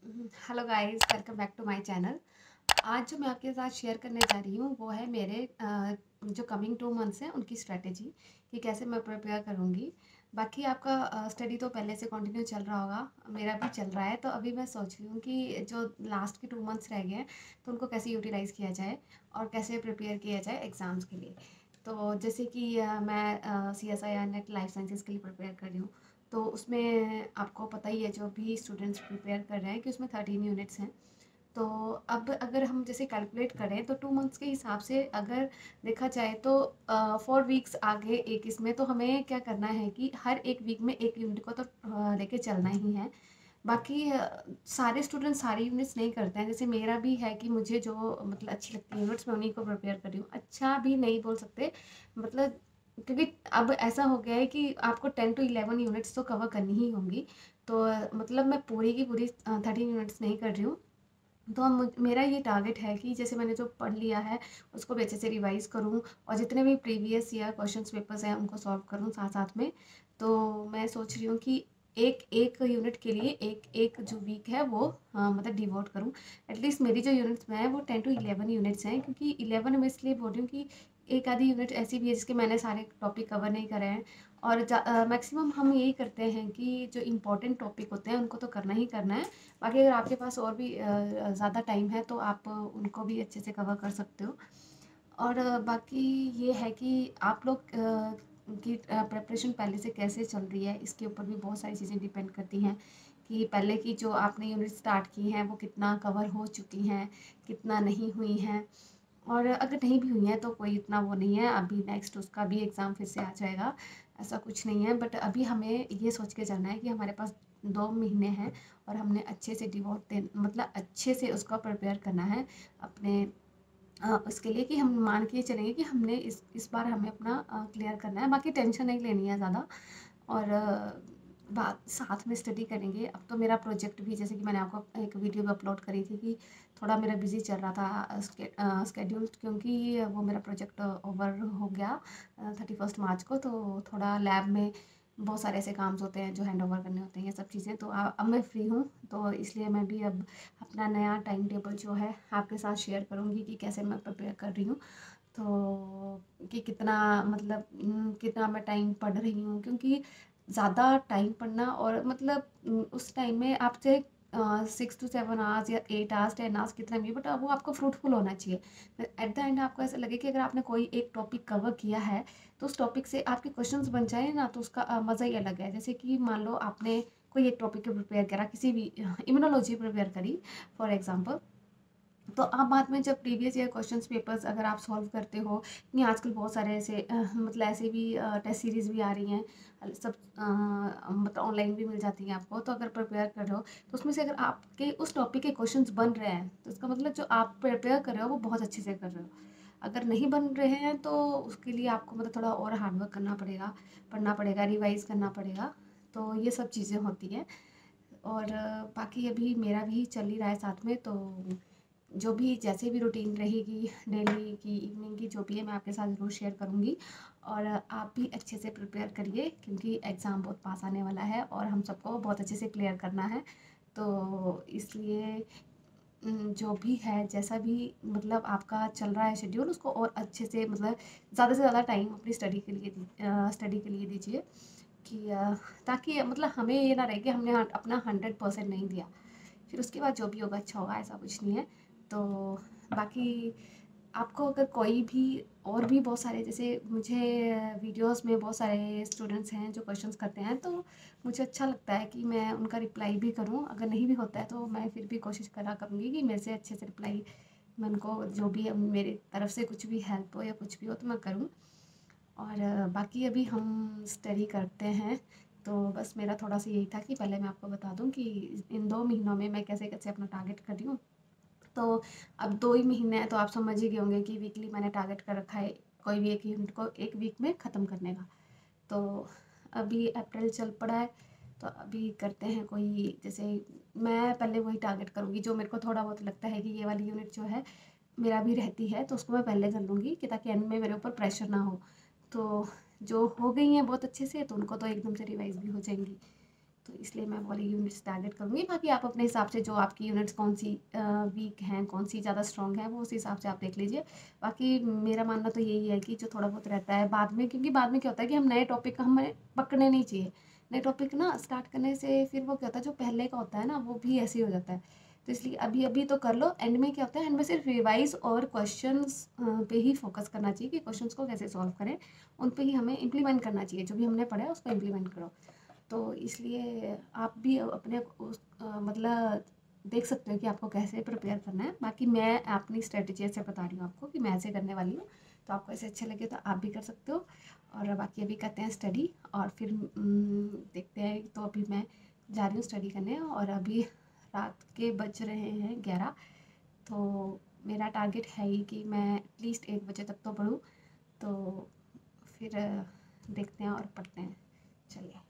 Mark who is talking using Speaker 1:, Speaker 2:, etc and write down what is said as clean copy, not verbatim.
Speaker 1: Hello guys, welcome back to my channel. आज जो मैं आपके साथ शेयर करने जा रही हूँ वो है मेरे जो कमिंग 2 मंथ्स हैं उनकी स्ट्रेटेजी कि कैसे मैं प्रिपेयर करूँगी। बाकी आपका स्टडी तो पहले से कंटिन्यू चल रहा होगा, मेरा भी चल रहा है। तो अभी मैं सोच रही हूँ कि जो लास्ट के 2 मंथ्स रह गए हैं तो उनको कैसे यूटिलाइज़ किया जाए और कैसे प्रिपेयर किया जाए एग्ज़ाम्स के लिए। तो जैसे कि मैं CSIR नेट लाइफ साइंसेज़ के लिए प्रिपेयर कर रही हूँ। तो उसमें आपको पता ही है, जो भी स्टूडेंट्स प्रिपेयर कर रहे हैं, कि उसमें 13 यूनिट्स हैं। तो अब अगर हम जैसे कैलकुलेट करें तो 2 मंथ्स के हिसाब से अगर देखा जाए तो 4 वीक्स आगे एक इसमें तो हमें क्या करना है कि हर एक वीक में एक यूनिट को तो लेके चलना ही है। बाकी सारे स्टूडेंट सारी यूनिट्स नहीं करते हैं। जैसे मेरा भी है कि मुझे जो मतलब अच्छी लगती है यूनिट्स मैं उन्हीं को प्रिपेयर कर रही हूँ। अच्छा भी नहीं बोल सकते, मतलब क्योंकि अब ऐसा हो गया है कि आपको 10 to 11 यूनिट्स तो कवर करनी ही होंगी। तो मतलब मैं पूरी की पूरी 13 यूनिट्स नहीं कर रही हूँ। तो अब मेरा ये टारगेट है कि जैसे मैंने जो पढ़ लिया है उसको भी अच्छे से रिवाइज करूँ और जितने भी प्रीवियस ईयर क्वेश्चंस पेपर्स हैं उनको सॉल्व करूँ साथ साथ में। तो मैं सोच रही हूँ कि एक एक यूनिट के लिए एक एक जो वीक है वो मतलब डिवोट करूँ। एटलीस्ट मेरी जो यूनिट्स में है वो 10 to 11 यूनिट्स हैं, क्योंकि 11 में इसलिए बोल रही हूँ कि एक आधी यूनिट ऐसी भी है जिसके मैंने सारे टॉपिक कवर नहीं करे हैं। और मैक्सिमम हम यही करते हैं कि जो इम्पोर्टेंट टॉपिक होते हैं उनको तो करना ही करना है। बाकी अगर आपके पास और भी ज़्यादा टाइम है तो आप उनको भी अच्छे से कवर कर सकते हो। और बाकी ये है कि आप लोग की प्रिपरेशन पहले से कैसे चल रही है, इसके ऊपर भी बहुत सारी चीज़ें डिपेंड करती हैं कि पहले की जो आपने यूनिट स्टार्ट की हैं वो कितना कवर हो चुकी हैं, कितना नहीं हुई हैं। और अगर नहीं भी हुई हैं तो कोई इतना वो नहीं है, अभी नेक्स्ट उसका भी एग्ज़ाम फिर से आ जाएगा, ऐसा कुछ नहीं है। बट अभी हमें ये सोच के जाना है कि हमारे पास 2 महीने हैं और हमने अच्छे से डिवोट दे मतलब अच्छे से उसका प्रिपेयर करना है अपने उसके लिए, कि हम मान के चलेंगे कि हमने इस बार हमें अपना क्लियर करना है। बाकी टेंशन नहीं लेनी है ज़्यादा। और बात साथ में स्टडी करेंगे। अब तो मेरा प्रोजेक्ट भी, जैसे कि मैंने आपको एक वीडियो भी अपलोड करी थी कि थोड़ा मेरा बिजी चल रहा था स्केड्यूल, क्योंकि वो मेरा प्रोजेक्ट ओवर हो गया 31 मार्च को। तो थोड़ा लैब में बहुत सारे ऐसे काम्स होते हैं जो हैंड ओवर करने होते हैं, ये सब चीज़ें। तो अब मैं फ्री हूँ, तो इसलिए मैं भी अब अपना नया टाइम टेबल जो है आपके साथ शेयर करूँगी कि कैसे मैं प्रिपेयर कर रही हूँ। तो कि कितना मतलब कितना मैं टाइम पढ़ रही हूँ, क्योंकि ज़्यादा टाइम पढ़ना और मतलब उस टाइम में आप चाहे 6 to 7 आवर्स या 8 आवर्स 10 आवर्स कितना भी, बट वो आपको फ्रूटफुल होना चाहिए। एट द एंड आपको ऐसा लगे कि अगर आपने कोई एक टॉपिक कवर किया है तो उस टॉपिक से आपके क्वेश्चंस बन जाए ना, तो उसका मज़ा ही अलग है। जैसे कि मान लो आपने कोई एक टॉपिक को प्रिपेयर करा, किसी भी इम्यूनोलॉजी प्रिपेयर करी फॉर एग्जांपल। तो आप बाद में जब प्रीवियस ईयर क्वेश्चंस पेपर्स अगर आप सॉल्व करते हो, नहीं आजकल बहुत सारे ऐसे मतलब ऐसे भी टेस्ट सीरीज़ भी आ रही हैं, सब मतलब ऑनलाइन भी मिल जाती हैं आपको। तो अगर प्रिपेयर कर रहे हो तो उसमें से अगर आपके उस टॉपिक के क्वेश्चंस बन रहे हैं तो इसका मतलब जो आप प्रिपेयर कर रहे हो वो बहुत अच्छे से कर रहे हो। अगर नहीं बन रहे हैं तो उसके लिए आपको मतलब थोड़ा और हार्डवर्क करना पड़ेगा, पढ़ना पड़ेगा, रिवाइज करना पड़ेगा। तो ये सब चीज़ें होती हैं। और बाकी अभी मेरा भी चल ही रहा है साथ में। तो जो भी जैसे भी रूटीन रहेगी डेली की, इवनिंग की, जो भी है मैं आपके साथ ज़रूर शेयर करूँगी। और आप भी अच्छे से प्रिपेयर करिए, क्योंकि एग्ज़ाम बहुत पास आने वाला है और हम सबको बहुत अच्छे से क्लियर करना है। तो इसलिए जो भी है, जैसा भी मतलब आपका चल रहा है शेड्यूल, उसको और अच्छे से मतलब ज़्यादा से ज़्यादा टाइम अपनी स्टडी के लिए दीजिए। कि ताकि मतलब हमें ये ना रहे कि हमने अपना 100% नहीं दिया, फिर उसके बाद जो भी होगा अच्छा होगा, ऐसा कुछ नहीं है। तो बाकी आपको अगर कोई भी और भी बहुत सारे, जैसे मुझे वीडियोस में बहुत सारे स्टूडेंट्स हैं जो क्वेश्चंस करते हैं, तो मुझे अच्छा लगता है कि मैं उनका रिप्लाई भी करूं। अगर नहीं भी होता है तो मैं फिर भी कोशिश करा करूँगी कि मेरे से अच्छे से रिप्लाई मैं उनको, जो भी है मेरी तरफ से कुछ भी हेल्प हो या कुछ भी हो तो मैं करूँ। और बाकी अभी हम स्टडी करते हैं। तो बस मेरा थोड़ा सा यही था कि पहले मैं आपको बता दूं कि इन 2 महीनों में मैं कैसे कैसे अपना टारगेट कर रही हूँ। तो अब 2 ही महीने हैं तो आप समझ ही गए होंगे कि वीकली मैंने टारगेट कर रखा है कोई भी एक यूनिट को एक वीक में ख़त्म करने का। तो अभी अप्रैल चल पड़ा है, तो अभी करते हैं कोई, जैसे मैं पहले वही टारगेट करूँगी जो मेरे को थोड़ा बहुत लगता है कि ये वाली यूनिट जो है मेरा भी रहती है, तो उसको मैं पहले कर लूँगी कि ताकि एंड में मेरे ऊपर प्रेशर ना हो। तो जो हो गई हैं बहुत अच्छे से तो उनको तो एकदम से रिवाइज़ भी हो जाएंगी। तो इसलिए मैं वाली यूनिट्स टारगेट करूँगी। बाकी आप अपने हिसाब से जो आपकी यूनिट्स कौन सी वीक हैं, कौन सी ज़्यादा स्ट्रॉन्ग है, वो उस हिसाब से आप देख लीजिए। बाकी मेरा मानना तो यही है कि जो थोड़ा बहुत रहता है बाद में, क्योंकि बाद में क्या होता है कि हम नए टॉपिक हमें पकड़ने नहीं चाहिए। नए टॉपिक ना स्टार्ट करने से फिर वो क्या होता है, जो पहले का होता है ना वो भी ऐसे ही हो जाता है। तो इसलिए अभी अभी तो कर लो, एंड में क्या होता है, एंड में सिर्फ रिवाइज और क्वेश्चंस पे ही फोकस करना चाहिए कि क्वेश्चंस को कैसे सॉल्व करें, उन पे ही हमें इम्प्लीमेंट करना चाहिए। जो भी हमने पढ़ा है उसको इम्प्लीमेंट करो। तो इसलिए आप भी अपने मतलब देख सकते हो कि आपको कैसे प्रिपेयर करना है। बाकी मैं अपनी स्ट्रेटजी ऐसे बता रही हूँ आपको कि मैं ऐसे करने वाली हूँ, तो आपको ऐसे अच्छे लगे तो आप भी कर सकते हो। और बाकी अभी करते हैं स्टडी, और फिर देखते हैं। तो अभी मैं जा रही हूँ स्टडी करने, और अभी रात के बज रहे हैं 11। तो मेरा टारगेट है ही कि मैं एटलीस्ट 1 बजे तक तो पढूँ। तो फिर देखते हैं और पढ़ते हैं। चलिए।